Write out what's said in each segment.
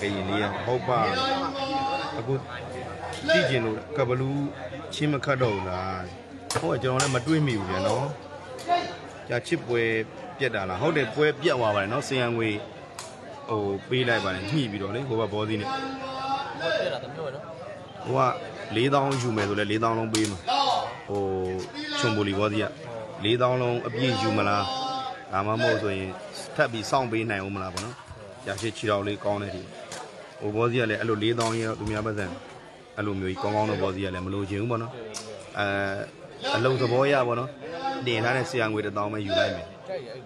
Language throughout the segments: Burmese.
ရင်လေးဟုတ်ပါအခုကြည့်ကျင်လို့ကဘလူးချင်းမခတ်တော့ဘူးလားဟုတ်ကကျွန်တော်လည်းမတွေးမိဘူးဗျာနော်ကြာချစ်ပွဲပြက်တာလားဟုတ်တယ်ပွဲပြက်သွားပါတယ်နော်စင်ရငွေဟိုပေးလိုက်ပါတယ်ညှိပြီးတော့လေဟိုဘဘောစီနဲ့ပြက်တာတမျိုးပဲနော်ဟိုက4000ယူမယ်ဆိုလဲ4000လုံးပေးမှာဟိုချုံပူလီဘောစီက4000လုံးအပြည့်ယူမလားဒါမှမဟုတ်ဆိုရင်ထပ်ပြီးစောင့်ပေးနိုင်အောင်မလားပေါ့နော်ကြာချစ်ချီတော်လေးကောင်းတယ်ဒီဟိုဘောစီကလည်းအဲ့လို4000ရေသူများပတ်စံအဲ့လိုမျိုးကြီးကောင်းကောင်းတော့ဘောစီကလည်းမလိုချင်ဘူးပေါ့နော်အလုံးသဘောရပေါ့နော်တင်ထားတဲ့ဆရာငွေ1000ပဲယူလိုက်မယ်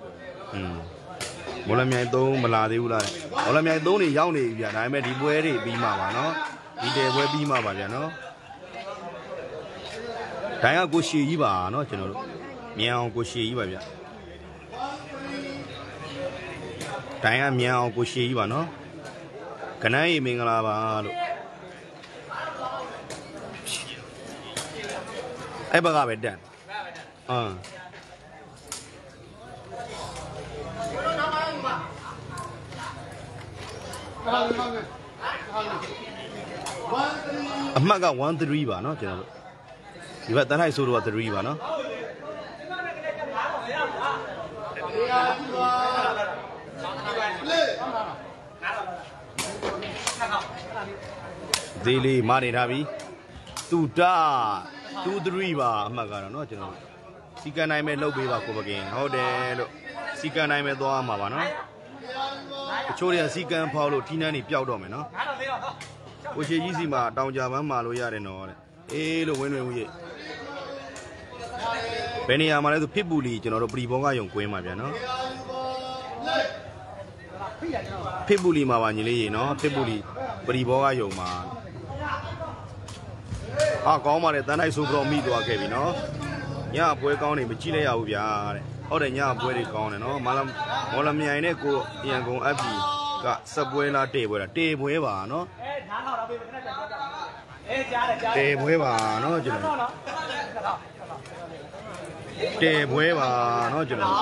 မော်လမြိုင်3မလာသေးဘူးလားမော်လမြိုင်3နေရောက်နေပြီဗျာဒါပေမဲ့ဒီပွဲတွေပြီးမှာပါနော်ဒီတဲပွဲပြီးမှာပါဗျာနော်ဒိုင်းကကိုရှည်ကြီးပါနော်ကျွန်တော်တို့မြန်အောင်ကိုရှည်ကြီးပါဗျာဒိုင်းကမြန်အောင်ကိုရှည်ကြီးပါနော်ခဏကြီးမင်္ဂလာပါလို့အဲ့ဘကပဲတန်အမှတ်က13ပါเนาะကျွန်တော်တို့ဒီဘက်တန်းထိုက်ဆိုတော့3ပါเนาะဒီလေးမနေထားပြီတူတာ23ပါအမှတ်ကတော့เนาะကျွန်တော်စီကန်နိုင်မဲ့လှုပ်ပေးပါကိုပကင်ဟုတ်တယ်လို့စီကန်နိုင်မဲ့သွားမှာပါเนาะတချို့တွေကစီကန်ဖောက်လို့ထီးနှန်းနေပျောက်တော့မယ်เนาะကိုရှိကြီးစီမှာတောင်ကြပန်းမာလို့ရတယ်နော်တဲ့အေးလို့ဝင်းဦးရဲ့ဘယ်နေရာမှာလဲဆိုဖစ်ပူလီကျွန်တော်တို့ပရီဘောကယုံကွင်းမှာဗျာနော်ဖစ်ပူလီမှာပါညီလေးရေနော်ဖစ်ပူလီပရီဘောကယုံမှာကောင်းပါလေတန်းတိုင်းဆိုတော့မိသွားခဲ့ပြီနော်ညပွဲကောင်းနေမကြည့်လိုက်ရဘူးဗျာတဲ့ဟုတ်တယ်ညပွဲတွေကောင်းတယ်နော်မော်လမြိုင်နဲ့ကိုအရန်ကုန်အပ်ပြီးကစပွဲလားတေပွဲလားတေပွဲပါနော်နားထောင်တော့ပြေးခဏကြာကြားတယ်တေပွဲပါနော်ကျွန်တော်တေပွဲပါနော်ကျွန်တော်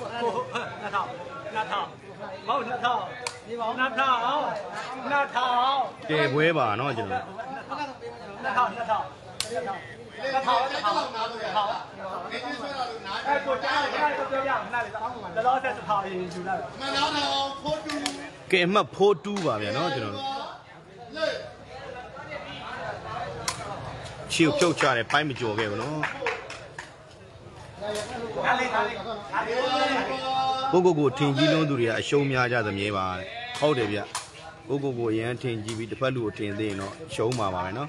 တေပွဲပါနော်ကျွန်တော်ကဲမှတ်ဖိုးတူးပါဗျာနော်ကျွန်တော်တို့ချီကိုဖြုတ်ချတယ်ပိုင်းမကြော်ခဲ့ဘူးနော်ကိုထင်ကြီးလုံးသူတွေကအရှုံးများကြသမြဲပါဟုတ်တယ်ဗျကိုအရန်ထင်ကြီးပြီးတစ်ဖက်လူကိုထင်သေးရင်တော့ရှုံးမှာပါပဲနော်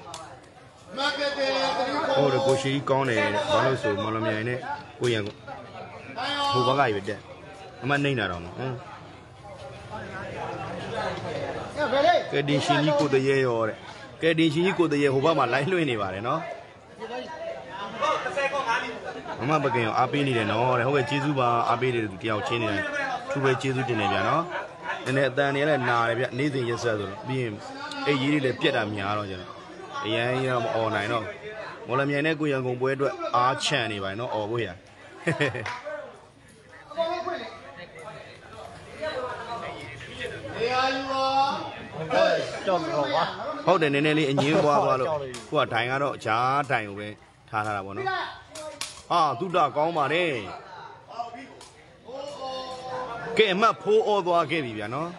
ဟုတ်တယ်ကိုရှိကောင်းတယ်ဘာလို့ဆိုမော်လမြိုင်နဲ့ကိုရန်ဟိုဘက်ကရွက်တဲ့အမှနှိမ့်တာတော့နော်ကဲဒီရှင်ကြီးကိုတရေရောတဲ့ကဲဒီရှင်ကြီးကိုတရေဟိုဘက်မှာလိုင်းလွှင့်နေပါတယ်နော်မမပကင်ရောအားပေးနေတယ်နော်တဲ့ဟုတ်ကဲ့ကျေးဇူးပါအားပေးတယ်သူတယောက်ချင်းနေတယ်သူပဲကျေးဇူးတင်တယ်ဗျာနော်နည်းနည်းအတန်နေလည်းနာတယ်ဗျနေ့စဉ်ရက်ဆက်ဆိုတော့ပြီးရင်အဲ့ရေးတွေလည်းပြက်တာများတော့ကျွန်တော်အရန်ရောမအော်နိုင်တော့မော်လမြိုင်နဲ့ကိုရန်ကုန်ပွဲအတွက်အားချန်နေပါနော်အော်ဖို့ရဟုတ်တယ်နည်းနည်းလေးအငင်းပွားသွားလို့ခုကဒိုင်ကတော့ဂျားဒိုင်ကိုပဲထားထားတာပေါ့နော်သုတကောင်းပါတယ်ကဲအမှတ်ဖိုးအော်သွားခဲ့ပြီဗျာနော်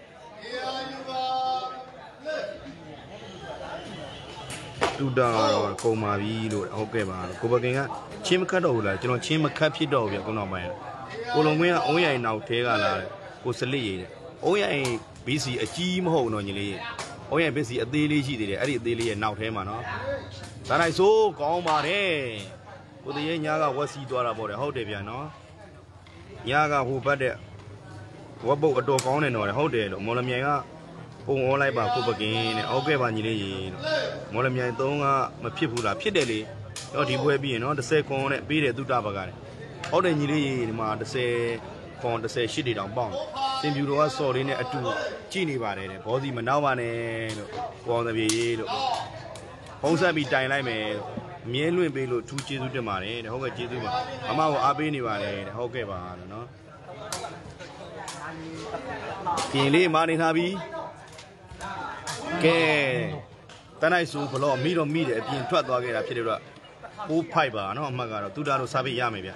သုတကတော့ကုန်ပါပြီလို့ဟုတ်ကဲ့ပါကိုပကင်ကချင်းမခတ်တော့ဘူးလားကျွန်တော်ချင်းမခတ်ဖြစ်တော့ဘူးဗျာခုနောက်ပိုင်းကိုလုံမင်းကအုံးရိုင်နောက်ထဲကလာတယ်ကိုစလစ်ရည်တဲ့အုံးရိုင်ဘီစီအကြီးမဟုတ်တော့ညီလေးအုံးရိုင်ဘီစီအသေးလေးရှိသေးတယ်အဲ့ဒီအသေးလေးရဲ့နောက်ထဲမှာနော်ဒါနိုင်ဆိုကောင်းပါတယ်ကိုတရေညာကဝက်စီသွားတာပေါ့တယ်ဟုတ်တယ်ဗျာနော်ညာကဟိုဘက်တဲ့ဝက်ပုတ်အတော်ကောင်းတယ်နော်ဟုတ်တယ်လို့မော်လမြိုင်ကပုံဩလိုက်ပါကိုပကင်းတဲ့ဟုတ်ကဲ့ပါညီလေးရေလို့မော်လမြိုင်3ကမဖြစ်ဘူးလားဖြစ်တယ်လေတော့ဒီပွဲပြီးရင်နော်10ခွန်နဲ့ပေးတယ်သုတဘကတဲ့ဟုတ်တယ်ညီလေးရေဒီမှာ10ခွန်18တွေတောင်ပေါင်းစင်ပြူတော်ကစော်လေးနဲ့အတူကြည့်နေပါတယ်တဲ့ဘောစီမနှောက်ပါနဲ့လို့ကိုအောင်တပြေရေးလို့ဖုံးဆက်ပြီးတိုင်လိုက်မယ်လို့အမြဲလွင့်ပေးလို့ထူးကျေးဇူးတင်ပါတယ်တဲ့ဟုတ်ကဲ့ကျေးဇူးပါအမကိုအားပေးနေပါတယ်တဲ့ဟုတ်ကဲ့ပါလို့နော်ပြင်လေးမာနေထားပြီတန်းလိုက်ဆိုဘလော့မိတော့မိတယ်အပြင်ထွက်သွားခဲ့တာဖြစ်တယ်တော့ပိုးဖိုက်ပါနော်အမှတ်ကတော့သူတို့စားပေးရမယ်ဗျ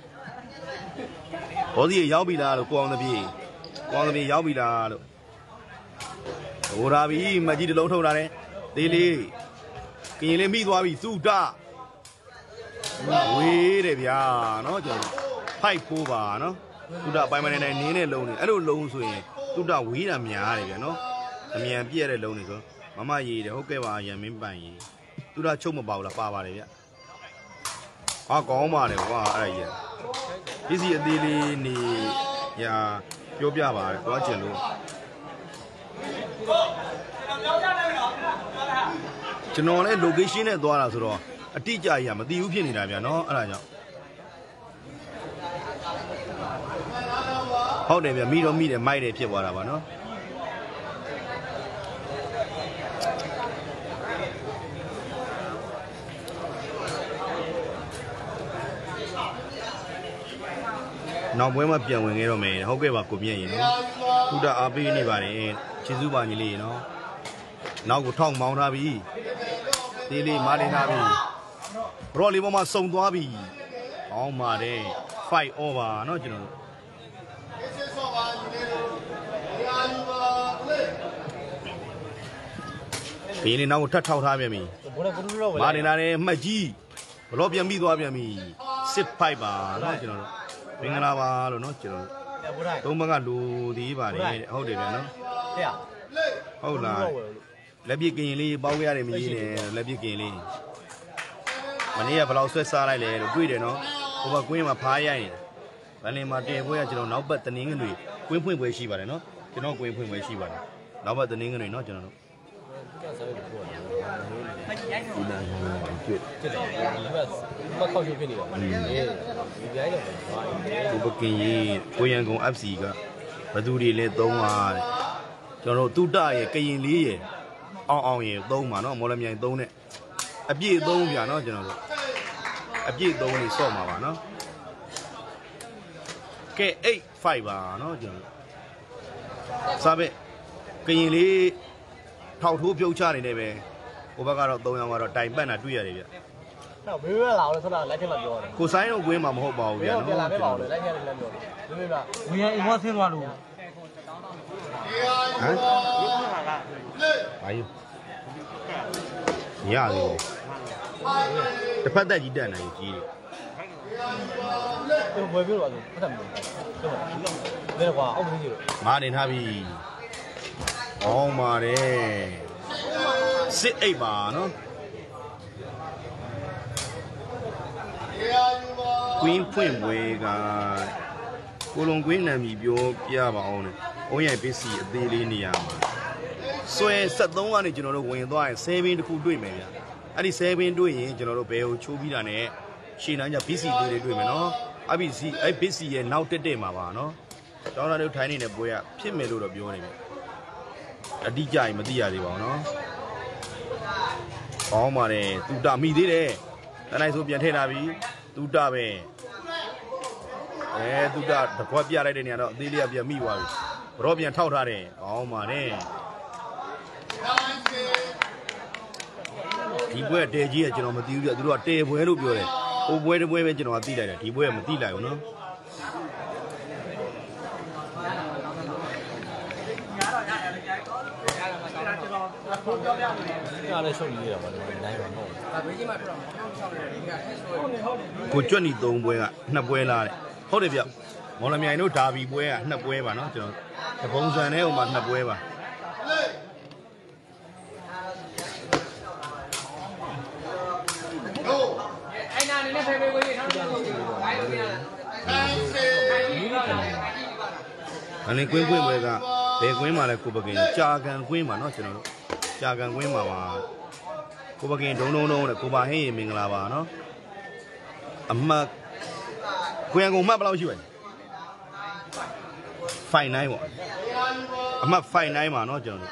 ဘောစီရောက်ပြီလားလို့ကိုအောင်တပြေရောက်ပြီလားလို့ဟိုရာပြီမကြီးတလုံးထုတ်လာတယ်သေးလေးကရင်လေးမိသွားပြီစုတဝေးတယ်ဗျာနော်ကျွန်တော်ဖိုက်ပိုးပါနော်စုတပိုင်မနေနင်းနဲ့လုံးနေအဲ့လိုလုံးဆိုရင်စုတဝေးတာများတယ်ဗျာနော်အမြန်ပြည့်တဲ့လုံးနေဆိုမမရေးတယ်ဟုတ်ကဲ့ပါရမင်းပန်ရေးသူတို့ချုပ်မပါဘူးလားပါပါတယ်ဗျဟာကောင်းပါတယ်ကွာအဲ့ဒါကြီးပစ္စည်းအသေးလေးနေရာပြောပြပါတယ်သွားချင်လို့ကျွန်တော်လည်း location နဲ့သွားတာဆိုတော့အတိအကျကြီးမသိဘူးဖြစ်နေတာဗျာနော်အဲ့ဒါကြောင့်ဟုတ်တယ်ဗျမိတော့မိတယ်မိုက်တယ်ဖြစ်သွားတာပါနော်နောက်ပွဲမှာပြန်ဝင်ခဲ့တော့မယ်ဟုတ်ကဲ့ပါကိုမြတ်ရင်နော်ခုတအားပေးနေပါတယ်ကျေးဇူးပါညီလေးနော်နောက်ကိုထောက်မောင်းထားပြီတေးလေးမာတင်ထားပြီဘရော့လေးပေါ်မှာစုံသွားပြီအောင်းပါတယ်5 over နော်ကျွန်တော်တို့ဒီနေ့နောက်ကိုထပ်ထောက်ထားပြန်ပြီမာတင်ထားတယ်မှတ်ကြီးဘရော့ပြန်ပြီးသွားပြန်ပြီ6-5ပါနော်ကျွန်တော်တို့မင်္ဂလာပါလို့နော်ကျွန်တော်သုံးဘက်ကလူသေးပါတယ်ဟုတ်တယ်ဗျာနော်ဟုတ်လားလက်ပြကရင်လေးပေါက်ရတယ်မကြီးနဲ့လက်ပြကရင်လေးမနေ့ကဘယ်လောက်ဆွဲစားလိုက်လဲလို့တွေ့တယ်နော်ဟိုဘကွင်းမှာဖားရိုက်ရင်ဗန်လင်မှာတင်ပွဲကကျွန်တော်နောက်ဘက်တနင်္ဂနွေကွင်းဖွင့်ပွဲရှိပါတယ်နော်ကျွန်တော်ကွင်းဖွင့်ပွဲရှိပါတယ်နောက်ဘက်တနင်္ဂနွေနော်ကျွန်တော်တို့ဒီနာကျွတ်မခောက်ရှုပ်ဖြစ်နေတော့ဒီပြိုင်တော့ဒီပကင်ကြီးကိုရန်ကုန် FC ကဘသူတွေလဲသုံးပါတဲ့ကျွန်တော်တို့တုတရဲ့ကရင်လေးရဲ့အောင်ရဲ့သုံးပါနော်မော်လမြိုင်သုံးနဲ့အပြည့်သုံးပြနော်ကျွန်တော်တို့အပြည့်သုံးလေးစော့မှာပါနော်ကဲ85ပါနော်ကျွန်တော်စားပဲကရင်လေးထောက်ထိုးပြုတ်ချနေတယ်ပဲဟိုဘက်ကတော့300ကတော့တိုင်ပတ်တာတွေ့ရတယ်ဗျဟုတ်ဘေးပဲလာလို့ဆိုတာလိုက်ထက်မှပြောတယ်ကိုဆိုင်တော့ကွင်းမှာမဟုတ်ပါဘူးဗျာနော်ပြန်လာခဲ့ပါဦးလေလိုက်ထက်လည်းပြောတယ်ဘေးပဲဝီယန်အိမ်ဝဆင်းသွားလို့ဟမ်ဘာယူရတယ်တစ်ဖက်သက်ကြီးတက်နေကြီးတယ်ဘယ်ပြောလို့လဲဖတ်တယ်ဘယ်ကွာအောက်မင်းကြီးမာနေထားပြီအောင်းပါတယ်စစ်အိပ်ပါနော်ကွင်းဖွင့်ပွဲကကိုလုံကွင်းနာမည်ပြောပြပါအောင်လေအုံးရိုင်ပစ္စည်းအသေးလေးနေရာမှာဆွဲ73ကနေကျွန်တော်တို့ဝင်သွားရင်7ဘင်းတစ်ခုတွေ့မယ်ဗျအဲ့ဒီ7ဘင်းတွေ့ရင်ကျွန်တော်တို့ဘယ်ကိုချိုးပြီးတာနဲ့ရှင်းနိုင်ကြပစ္စည်းတွေတွေ့မယ်နော်အဲ့ပစ္စည်းရဲ့နောက်တက်မှာပါနော်ကျောင်းသားတို့ထိုင်းနေတဲ့ပွဲကဖြစ်မယ်လို့တော့ပြောနေတယ်အတိအကျရင်မသိရသေးပါဘူးနော်ကောင်းပါတယ်သူတမိသေးတယ်တနိုင်ဆိုပြန်ထည့်လာပြီသူတပဲသူတတကွက်ပြလိုက်တဲ့နေရာတော့အသေးလေးကပြန်မိသွားပြီဘရော့ပြန်ထောက်ထားတယ်ကောင်းပါတယ်ဒီပွဲတဲကြီးကကျွန်တော်မသိဘူးပြသူတို့ကတဲပွဲလို့ပြောတယ်ဟိုပွဲတစ်ပွဲပဲကျွန်တော်ကသိလိုက်တယ်ဒီပွဲကမသိလိုက်ဘူးနော်ရတယ်ရှုပ်နေရပါတော့နိုင်ပါတော့ဘေးကြီးမှာထွက်တော့ကိုကြွက်နီ3ပွဲက2ပွဲလားတဲ့ဟုတ်တယ်ဗျမော်လမြိုင်တို့ဒါဘီပွဲက2ပွဲပါနော်ကျွန်တော်တပုံစံနဲ့ဟိုမှာ2ပွဲပါအဲ့နာနေနဲ့ဖေဖေကိုကြီးထောင်းလို့ခိုင်းလို့ရတယ်အဲ့ကွင်းပွဲကဘယ်ကွင်းမှာလဲကိုပကင်ကြာကန်ကွင်းမှာနော်ကျွန်တော်တို့ကြာကန်ကွင်းမှာပါကိုပကင်ဒုံတဲ့ကိုပါဟင်းရေမင်္ဂလာပါနော်အမှတ်ကိုရန်ကုန်မှတ်ဘယ်လောက်ရှိပါလဲ59ပေါ့အမှတ်59ပါနော်ကျွန်တော်တို့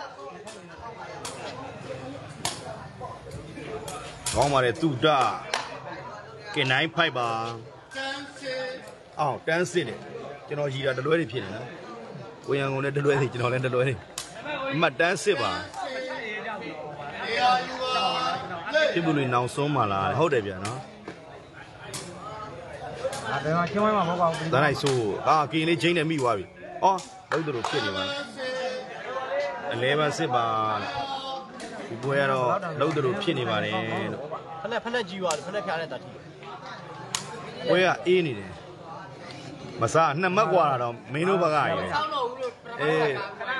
ကောင်းပါတယ်သူတကဲ95ပါအော်တန်းစစ်တယ်ကျွန်တော်ကြီးတာတလွဲတွေဖြစ်နေနော်ကိုရန်ကုန်လည်းတလွဲတွေကျွန်တော်လည်းတလွဲတွေအမှတ်တန်းစစ်ပါဖြစ်ဘူးလို့နောင်ဆုံးမှလားဟုတ်တယ်ဗျာနော်အဲ့ဒါချင်းဝိုင်းမှာမဟုတ်ပါဘူးဒါနိုင်ဆိုကင်လေးချင်းနဲ့မိသွားပြီအော်လုံးတို့ဖြစ်နေပါအလဲပါစစ်ပါဒီပွဲကတော့လုံးတို့ဖြစ်နေပါတယ်လို့ဖက်လက်ကြီးသွားတယ်ဖက်လက်ဖျားတဲ့တာတီပွဲကအေးနေတယ်မစားနှစ်မှတ်กว่าတော့မင်းတို့ဘက်ကရယ်အေး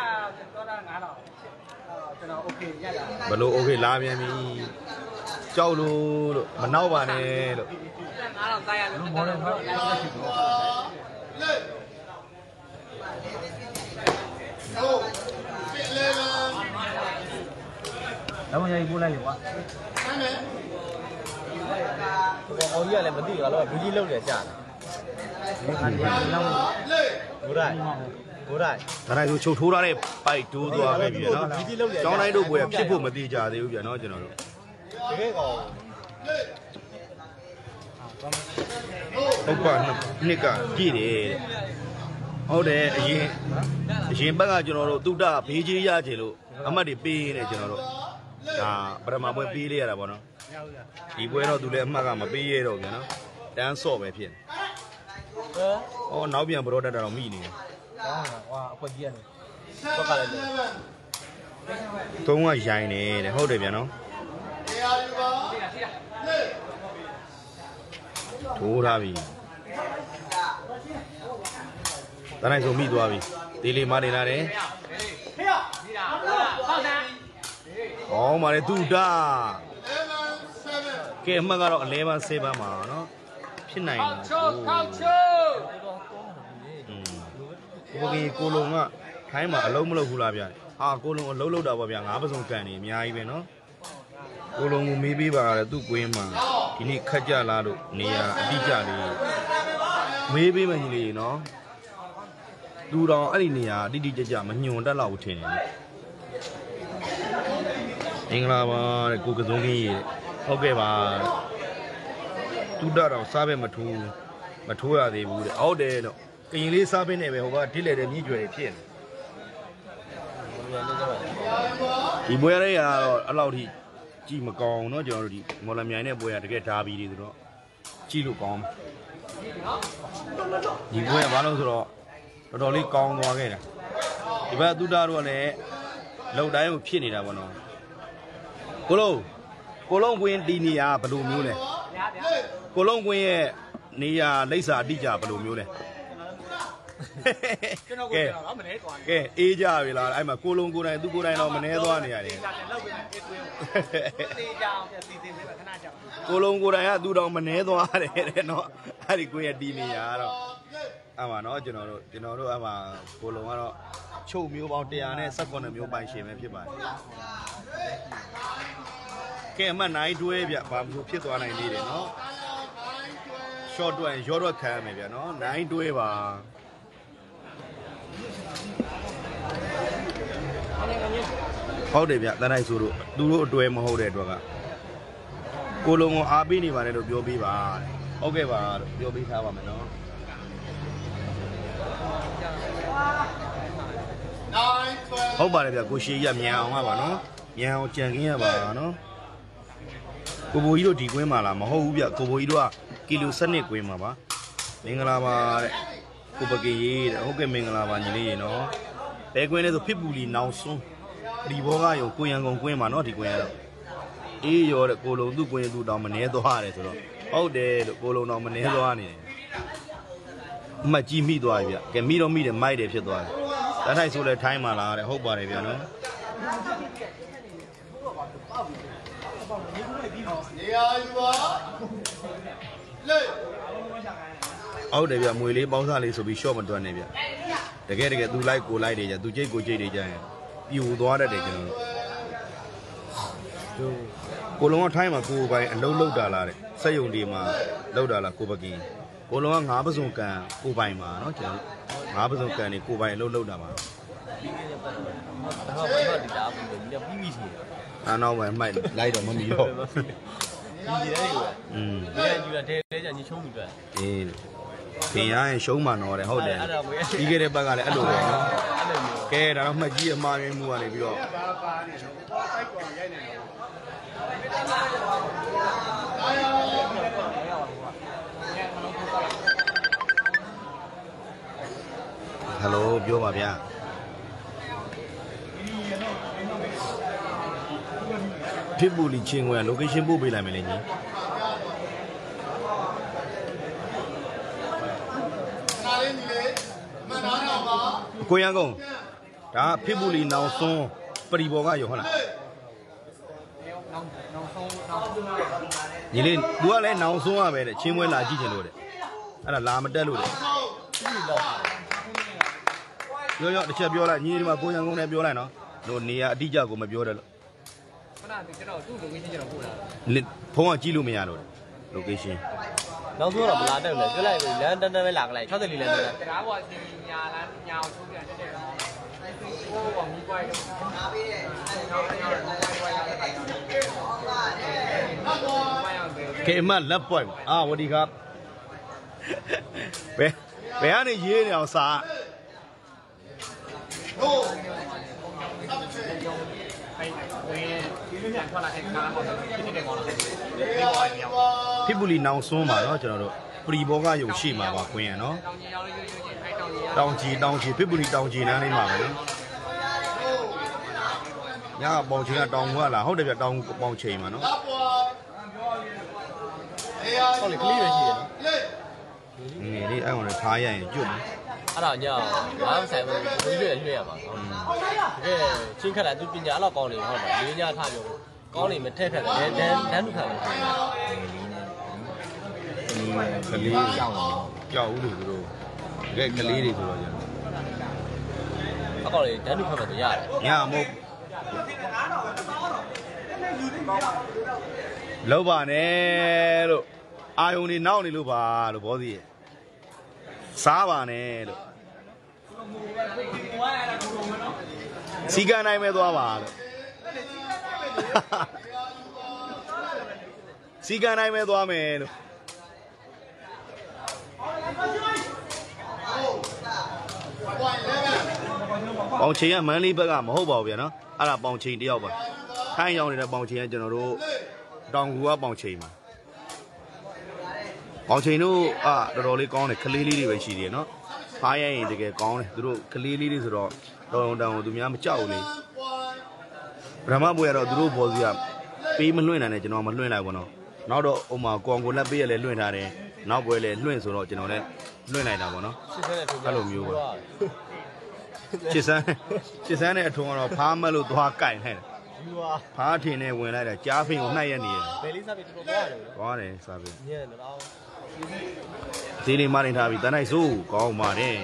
ကျွန်တော်โอเคရတာဘလို့โอเคလာပြန်ပြီကြောက်လို့မနောက်ပါနဲ့လို့9000စားရလို့မော်ဒယ်ဟုတ်တော့ရည်ပို့လိုက်လေကွာအော်ကြီးကလည်းမသိဘူးကတော့ဘီကြီးလောက်တယ်ကြာတယ်ဘိုးတိုင်းဒါနိုင်ဆိုချုပ်ထိုးထားတဲ့ပိုက်တိုးသွားခဲ့ပြီနော်ကျောင်းတိုင်းတို့ပွဲဖြစ်ဖို့မတိကြသေးဘူးဗျာနော်ကျွန်တော်တို့တကယ်ကောဟုတ်ပါနှစ်ကကြည့်တယ်ဟုတ်တယ်အရင်ဘက်ကကျွန်တော်တို့တုဒ္ဒဘေးကြီးရချင်လို့အမတ်တွေပေးနေကျွန်တော်တို့ဒါပထမပွဲပေးလိုက်ရတာပေါ့နော်ဒီပွဲတော့သူလည်းအမှတ်ကမပေးရတော့ဗျာနော်တန်းဆော့ပဲဖြစ်ဟောနောက်ပြန်ဘရော့တက်တာတော့မိနေတယ်ဟွာအခွက်ကြီးရတယ်ဘက်ကလည်းသုံးကရိုင်းနေတဲ့ဟုတ်တယ်ဗျာနော်ထိုးထားပြီတန်းနိုင်ဆိုမိသွားပြီဒီလေးမနေလာတယ်ဟောမာလေတူတာကဲအမှတ်ကတော့11 7ပါနော်ဖြစ်နိုင်တယ်ဘုရားကိုလုံးကခိုင်းမှာအလုံးမလုပ်ဘူးလားဗျာဟာကိုလုံးအလုံးလောက်တာပေါ့ဗျာ9ပစုံကန်နေအများကြီးပဲနော်ကိုလုံးကိုမေးပေးပါရတယ်သူ့ကွင်းမှာဒီနေ့ခက်ကြလားလို့နေရာအတိအကျလေးမေးပေးမှကြီးလေးနော်သူတော်အဲ့ဒီနေရာအတိအကျမညွန်တက်လောက်ထင်တယ်မင်္ဂလာပါတဲ့ကိုကစုံကြီးရေဟုတ်ကဲ့ပါတူတာတော့စားပဲမထိုးရသေးဘူးတဲ့ဟုတ်တယ်တော့ကရင်လေးစားပင်းနေပဲဟိုကထိလေတဲ့မြင့်ကျွယ်ဖြစ်နေဒီပွဲရဲရတော့အဲ့လောက်ထိကြည့်မကောင်းเนาะကျွန်တော်တို့ဒီမော်လမြိုင်နဲ့ပွဲရတကယ်ဓာဘီတွေဆိုတော့ကြည့်လို့ကောင်းဒီပွဲကဘာလို့ဆိုတော့တော်တော်လေးကောင်းသွားခဲ့တာဒီဘက်သူတာတို့ကလည်းလုံတိုင်းကိုဖြစ်နေတာပေါ့နော်ကိုလုံးကွင်းဒီနေရာဘယ်လိုမျိုးလဲကိုလုံးကွင်းရဲ့နေရာလိပ်စာအတိအကျဘယ်လိုမျိုးလဲကျွန်တော်ကိုပြောတော့မနေသွားကဲအေးကြပြီလားအဲ့မှာကိုလုံးကိုတိုင်းသူကိုတိုင်းတော့မနေသွားနေရတယ်ကိုလုံးကိုတိုင်းကသူတော့မနေသွားတယ်တဲ့နော်အဲ့ဒီကိုရဲ့ဒီနေရာကတော့အဲ့မှာနော်ကျွန်တော်တို့အဲ့မှာကိုလုံးကတော့ချုပ်မျိုးပေါင်း119မျိုးပိုင်ရှင်ပဲဖြစ်ပါတယ်ကဲအမှတ်နိုင်တွဲဗျဘာမျိုးဖြစ်သွားနိုင်သေးတယ်နော် short တွဲရောတော့ခံရမယ်ဗျနော်နိုင်တွဲပါဟုတ်တယ်ဗျတန်းတိုင်းဆိုလို့သူတို့အတွဲမဟုတ်တဲ့အတွက်ကကိုလုံးကိုအားပေးနေပါတယ်လို့ပြောပေးပါဟုတ်ကဲ့ပါလို့ပြောပေးထားပါမယ်နော်ဟုတ်ပါတယ်ဗျကိုရှေးရမြန်အောင်ပါနော်မြန်အောင်ကြံခင်းရပါနော်ကိုဘိုးကြီးတို့ဒီကွင်းမှာလားမဟုတ်ဘူးဗျကိုဘိုးကြီးတို့ကကီလို7ကွင်းမှာပါမင်္ဂလာပါတဲ့ကိုပကေရေးတဲ့ဟုတ်ကဲ့မင်္ဂလာပါညီလေးရေနော်ဘဲကွင်းလဲဆိုဖြစ်ပူလီနောင်စွန်းဒီဘောကရောကိုရန်ကုန်ကွင်းမှာနော်ဒီကွင်းကတော့အေးရောတဲ့ကိုလုံးသူ့ကွင်းသူ့တောင်မနှဲသွားတယ်ဆိုတော့ဟုတ်တယ်လို့ကိုလုံးတောင်မနှဲသွားနေတယ်အမှတ်ကြီးမိသွားပြီဗျကဲမိတော့မိတယ်မိုက်တယ်ဖြစ်သွားတယ်တန်းထိုင်ဆိုလဲထိုင်းမှာလားတဲ့ဟုတ်ပါတယ်ဗျနော်နေရာယူပါဟုတ်တယ်ဗျမွေလေးပေါင်းစားလေးဆိုပြီး short မတွန်းနေဗျတကယ်သူလိုက်ကိုလိုက်တယ်ကြသူကြိတ်ကိုကြိတ်နေကြရင်ပြူသွားတတ်တယ်ကျွန်တော်တို့ကိုလုံးကထိုင်းမှာကိုပိုင်အလုံးလောက်တာလားတဲ့စက်ယုံဒီမှာလောက်တာလားကိုပကင်းကိုလုံးက9ပစုံကန်ကိုပိုင်မှာเนาะကျွန်တော်9ပစုံကန်နေကိုပိုင်အလုံးလောက်တာပါနောက်မှမိုက်လိုက်တော့မမီတော့ဒီရဲတွေကိုဒီရဲယူတာတဲတဲကြညချုံးပြီးတွေ့အေးခင်ရရင်ရှုံးမှတော့တယ်ဟုတ်တယ်ပြီးခဲ့တဲ့ဘက်ကလည်းအဲ့လိုပဲနော်ကဲဒါတော့မှတ်ကြီးအမှားရင်းမှုကနေပြီးတော့ဟယ်လိုပြောပါဗျာဖြစ်ဘူးလီချင်းဝဲ location ပို့ပေးလိုက်မယ်လေညီကိုရန်ကုန်ဒါဖြစ်ဘူးလီနောင်စွန်းပရိဘော်ကရောဟုတ်လားညီလေး तू ကလည်းနောင်စွန်းရပဲတဲ့ချင်းဝဲလာကြည့်ချင်လို့တဲ့အဲ့ဒါလာမတက်လို့တဲ့ရောတစ်ချက်ပြောလိုက်ညီဒီမှာကိုရန်ကုန်နဲ့ပြောလိုက်နော်တို့နေရာအတိအကျကိုမပြောတယ်လို့ခဏကျွန်တော်သူ့ location ကျွန်တော်ပို့တာဖုန်းကကြည့်လို့မရတော့ location နောက်ဆုံးတော့မလာတက်ဘူးလေပြောလိုက်လမ်းတန်းတန်းပဲလာကြလိုက်64လမ်းတန်းတရားပေါ်စီညာလမ်းညာအောင်ထိုးပြန်တက်တယ်ဟိုကမီးပွိုင်းတော့နားပေးတယ်ကေမတ်လက်ပွိုင်းအာဝဒီကဘယ်ကနေရေးနေအောင်စာဟုတ်ဖြစ်ဘူးလီနောင်စွန်းပါเนาะကျွန်တော်တို့ပရီဘောကယုံရှိမှာပါခွင်းရเนาะတောင်ကြီးဖြစ်ဘူးလီတောင်ကြီးနားလေးမှာပဲเนาะညကပေါင်ချိန်ကတောင်ကလာဟုတ်တယ်ဗျတောင်ပေါင်ချိန်မှာเนาะဟုတ်လေကလေးပဲရှိရနော်ငယ်လေးအဲ့ကောင်လည်းထားရရင်ကျွတ်မယ်အဲ့ဒါညဘာမှဆိုင်ဘူးဒီလိုရွှေ့ရမှာတကယ်ချင်းခက်လာသူပညာတော့ကောင်းနေဟုတ်ပါလေးညထားပြောကောင်းနေမထက်ခက်တယ်ဒန်းလူခက်တယ်ကလေးကြောက်ဦးလို့သူတို့တကယ်ကလေးတွေဆိုတော့ကြာအကောက်လေးဒန်းလူခက်မှတော့ရတယ်ညမဟုတ်လောက်ပါနဲ့လို့အာယုန်နေနောက်နေလို့ပါလို့ဘောစီရဲ့စားပါနဲ့လို့စီကံနိုင်မဲ့သွားပါလို့စီကံနိုင်မဲ့သွားမယ်လို့ပေါင်ချိန်ကမန်းလေးဘက်ကမဟုတ်ပါဘူးဗျာနော်အဲ့ဒါပေါင်ချိန်တယောက်ပါခိုင်းရောင်းနေတဲ့ပေါင်ချိန်ကကျွန်တော်တို့တောင်ကူကပေါင်ချိန်ပါပေါင်ချိန်တို့တော်တော်လေးကောင်းတယ်ကလေးလေးတွေပဲရှိတယ်နော်ဖားရရင်တကယ်ကောင်းတယ်သူတို့ကလေးလေးတွေဆိုတော့တောင်တောင်သူများမကြောက်ဘူးလေဗြဟ္မဘွေကတော့သူတို့ဘောစီကပေးမလွှင့်နိုင်တယ်ကျွန်တော်မလွှင့်လိုက်ဘူးနော်နောက်တော့ဟိုမှာကောင်ကိုလက်ပေးရလဲလွှင့်ထားတယ်နောက်ဘွဲလဲလွှင့်ဆိုတော့ကျွန်တော်လည်းလွှင့်လိုက်တာပေါ့နော်အဲ့လိုမျိုးပါချစ်စမ်းတဲ့အထုံးကတော့ဖားမလို့သွားကြိုင်လိုက်တယ်ဖားထင်နဲ့ဝင်လိုက်တာကြားဖင်ကိုနှိုက်ရနေတယ်ဘယ်လေးစားပြီးတော်တော်သွားတယ်စားပြီးညံ့တော့ဒီနေ့မှနေထားပြီတန်းနိုင်စိုးကောင်းပါတယ်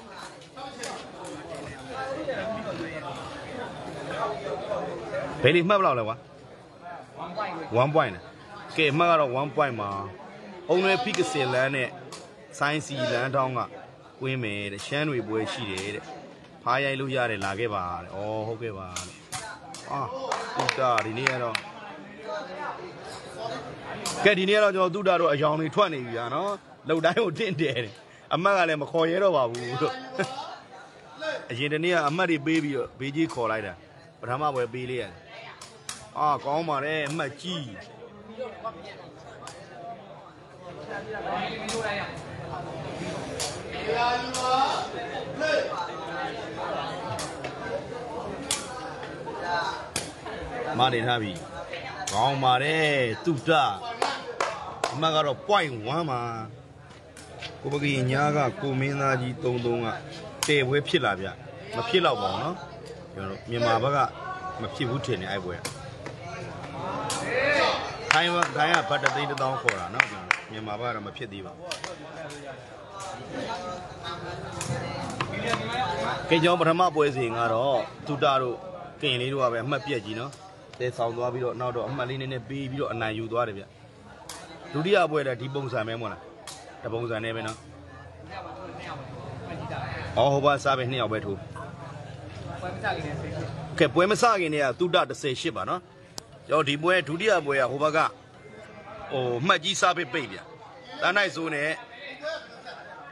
ဘယ်လေးမှတ်ဘလောက်လဲကွာ1 point ကဲမှတ်ကတော့1 point မှာအုံရွယ်ဖိကစင်လန်းနဲ့ဆိုင်းစီလန်းတောင်းကကွင်းမယ်တဲ့ရှမ်းတွေပွဲရှိတယ်တဲ့ဖားရိုက်လို့ရတယ်လာခဲ့ပါတဲ့ဩဟုတ်ကဲ့ပါတဲ့တူတာဒီနေ့ကတော့ကဲဒီနေ့ကတော့ကျွန်တော်တူတာတို့အယောင်တွေထွက်နေပြီဗျာနော်လှုပ်တိုင်းကိုတင့်တယ်အမတ်ကလည်းမခေါ်ရဲတော့ပါဘူးလို့အရင်တနေ့ကအမတ်တွေပေးပြီးတော့ဘေးကြီးခေါ်လိုက်တာပထမပွဲပေးလိုက်ရတယ်ကောင်းပါတယ်အမတ်ကြီးမနေထားပြီကောင်းပါတယ်တူတာအမကတော့ point 1မှာကိုပကီညာကကိုမင်းသားကြီး33ကတဲပွဲဖြစ်လာဗျမဖြစ်တော့ပါဘူးเนาะကျွန်တော်မြန်မာဘက်ကမဖြစ်ဘူးထင်တယ်အဲ့ပွဲခိုင်းကဘတ်တသိန်း1000ခေါ်တာเนาะမြန်မာဘက်ကတော့မဖြစ်သေးပါဘူးကဲကျွန်တော်ပထမပွဲစဉ်ကတော့တူတာတို့ကင်လေးတို့ကပဲအမှတ်ပြက်ကြီးเนาะတဲဆောင်သွားပြီးတော့နောက်တော့အမှတ်လေးနည်းနည်းပေးပြီးတော့အနိုင်ယူသွားတယ်ဗျဒုတိယပွဲလည်းဒီပုံစံပဲမို့လားတပုံစံနဲ့ပဲနော်ဟိုဘာစားပဲ2ယောက်ပဲထိုးကဲပွဲမစခင်တည်းကတူတာ18ပါနော်ကျွန်တော်ဒီပွဲဒုတိယပွဲကဟိုဘက်ကမှတ်ကြီးစားပိတ်ဗျတန်းနိုင်စိုးနဲ့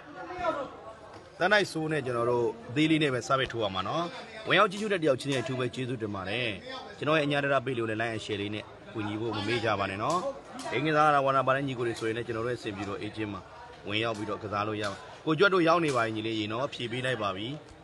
တန်းနိုင်ဆိုးနဲ့ကျွန်တော်တို့သေးလေးနဲ့ပဲစားပဲထိုးရမှာနော်ဝင်ရောက်ကြည့်ရှုတဲ့တယောက်ချင်းချင်းအထူးပဲကျေးဇူးတင်ပါတယ်ကျွန်တော်ရဲ့အညာတရပေးလို့လည်း like and share လေးနဲ့ကူညီဖို့မမေ့ကြပါနဲ့နော်အင်္ဂလိပ်သားဝါနာပါတဲ့ညီကိုတွေဆိုရင်လည်းကျွန်တော်တို့ရဲ့စင်ပြီးတော့အေဂျင့်မှာဝင်ရောက်ပြီးတော့ကစားလို့ရပါကိုကျွတ်တို့ရောက်နေပါရင်ညီလေးရေနော်ဖြည့်ပေးလိုက်ပါပြီ